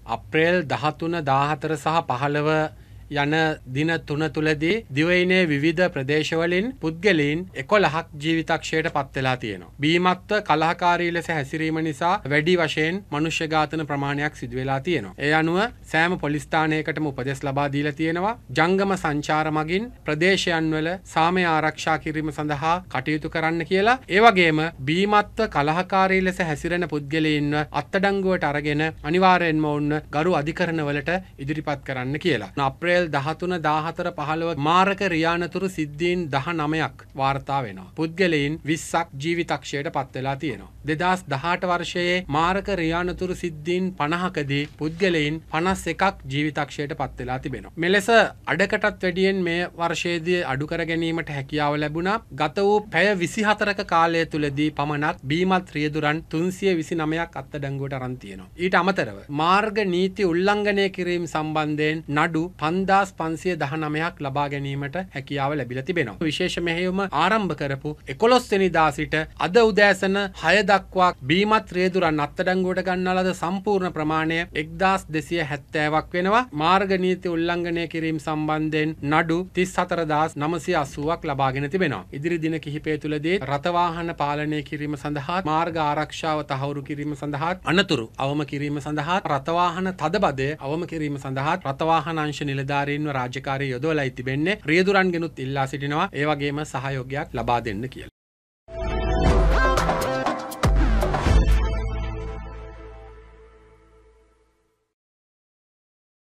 අප්‍රේල් 13, 14 සහ 15 යන දින 3 තුලදී දිවයිනේ විවිධ ප්‍රදේශවලින් පුද්ගලයන් 11ක් ජීවිතක්ෂයට පත් වෙලා තියෙනවා. බීමත්ව කලහකාරී ලෙස හැසිරීම නිසා වැඩි වශයෙන් මනුෂ්‍ය ඝාතන ප්‍රමාණයක් සිදු වෙලා තියෙනවා. ඒ අනුව සෑම පොලිස් ස්ථානයකටම උපදෙස් ලබා දීලා තියෙනවා. ජංගම සංචාර මගින් ප්‍රදේශයන් වල සාමය ආරක්ෂා කිරීම සඳහා කටයුතු කරන්න කියලා. ඒ වගේම බීමත්ව කලහකාරී ලෙස හැසිරෙන පුද්ගලයන්ව අත්අඩංගුවට අරගෙන අනිවාර්යෙන්ම වුණ ගරු අධිකරණවලට ඉදිරිපත් කරන්න කියලා. අප්‍රේල් 13, 14, 15 මාරක රියානතුරු සිද්ධීන් 19ක් වාර්තා වෙනවා. පුද්ගලයන් 20ක් ජීවිතක්ෂයට පත් වෙලා තියෙනවා. 2018 වර්ෂයේ මාරක රියානතුරු සිද්ධීන් 50කදී පුද්ගලයන් 51ක් ජීවිතක්ෂයට පත් වෙලා තිබෙනවා. මෙලෙස අඩකටත් වැඩියෙන් මේ වර්ෂයේදී අඩු කර ගැනීමට හැකියාව ලැබුණා. ගත වූ පැය 24ක කාලය තුලදී පමණක් බීමත් රියදුරන් 329ක් අත්අඩංගුවට අරන් තියෙනවා. ඊට අමතරව මාර්ග නීති උල්ලංඝනය කිරීම සම්බන්ධයෙන් නඩු 5519ක් ලබා ගැනීමට හැකියාව ලැබිලා තිබෙනවා. විශේෂ මෙහෙයුම ආරම්භ කරපු 11 වෙනිදා සිට අද උදෑසන 6 දක්වා බීමත් රියදුරන් අත්අඩංගුවට ගන්නා ලද සම්පූර්ණ ප්‍රමාණය 1270ක් වෙනවා. මාර්ග නීති උල්ලංඝනය කිරීම සම්බන්ධයෙන් නඩු 34980ක් ලබාගෙන තිබෙනවා. ඉදිරි දින කිහිපය තුලදී රථ වාහන පාලනය කිරීම සඳහා මාර්ග ආරක්ෂාව තහවුරු කිරීම සඳහා අනතුරු අවම කිරීම සඳහා රථ වාහන තදබදය අවම කිරීම සඳහා රථ වාහන අංශ නිලධාරීන්ව රාජකාරී යොදවලා තිබෙන්නේ. රියදුරන්ගෙනුත් ඉල්ලා සිටිනවා ඒ වගේම සහයෝගයක් ලබා දෙන්න කියලා.